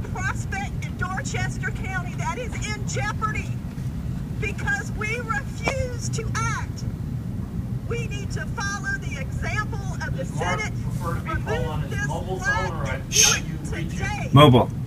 prospect in Dorchester County that is in jeopardy because we refuse to act. We need to follow the example of the Senate. Prefer to be called on his mobile phone or Today. Mobile.